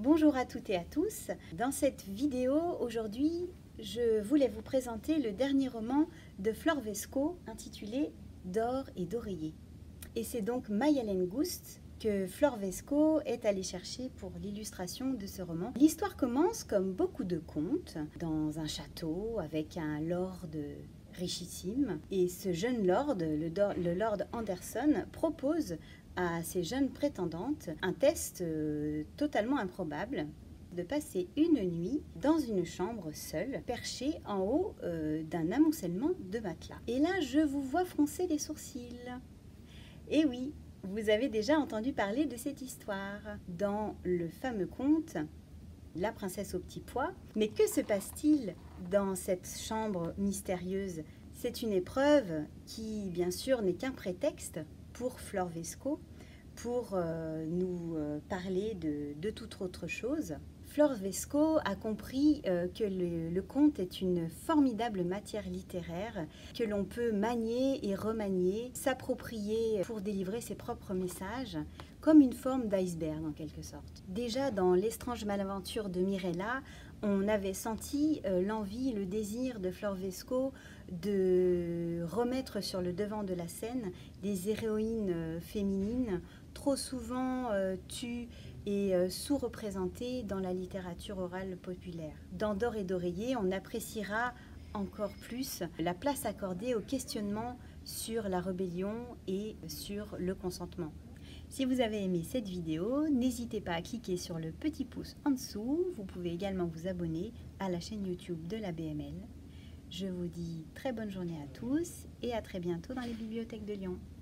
Bonjour à toutes et à tous. Dans cette vidéo, aujourd'hui, je voulais vous présenter le dernier roman de Flore Vesco intitulé D'or et d'oreiller. Et c'est donc Mayalène Goust que Flore Vesco est allée chercher pour l'illustration de ce roman. L'histoire commence comme beaucoup de contes, dans un château avec un lord richissime. Et ce jeune lord, le lord Anderson, propose à ses jeunes prétendantes un test totalement improbable, de passer une nuit dans une chambre seule, perchée en haut d'un amoncellement de matelas. Et là, je vous vois froncer les sourcils. Et oui, vous avez déjà entendu parler de cette histoire dans le fameux conte La princesse au petit pois. Mais que se passe-t-il dans cette chambre mystérieuse? C'est une épreuve qui, bien sûr, n'est qu'un prétexte pour Flore Vesco pour nous parler de toute autre chose. Flore Vesco a compris que le conte est une formidable matière littéraire que l'on peut manier et remanier, s'approprier pour délivrer ses propres messages, comme une forme d'iceberg en quelque sorte. Déjà dans L'Étrange Malenventure de Mirella, on avait senti l'envie, le désir de Flore Vesco de remettre sur le devant de la scène des héroïnes féminines trop souvent tues et sous-représentées dans la littérature orale populaire. Dans D'or et d'oreiller, on appréciera encore plus la place accordée au questionnement sur la rébellion et sur le consentement. Si vous avez aimé cette vidéo, n'hésitez pas à cliquer sur le petit pouce en dessous. Vous pouvez également vous abonner à la chaîne YouTube de la BML. Je vous dis très bonne journée à tous et à très bientôt dans les bibliothèques de Lyon.